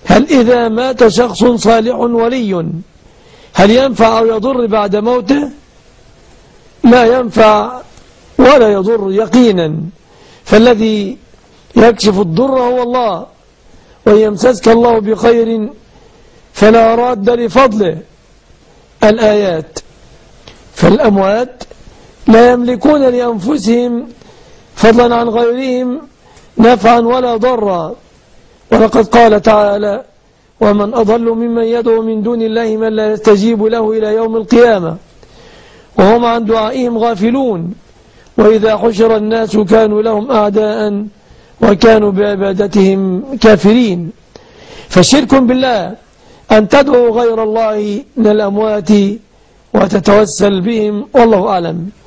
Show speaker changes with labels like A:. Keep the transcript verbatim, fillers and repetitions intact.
A: هل إذا مات شخص صالح ولي هل ينفع أو يضر بعد موته؟ لا ينفع ولا يضر يقينا، فالذي يكشف الضر هو الله، وإن يمسسك الله بخير فلا راد لفضله. الآيات. فالأموات لا يملكون لأنفسهم فضلا عن غيرهم نفعا ولا ضرا، ولقد قال تعالى: ومن أضل ممن يدعو من دون الله من لا يستجيب له إلى يوم القيامة وهم عن دعائهم غافلون، وإذا حشر الناس كانوا لهم أعداء وكانوا بعبادتهم كافرين. فالشرك بالله أن تدعو غير الله من الأموات وتتوسل بهم، والله أعلم.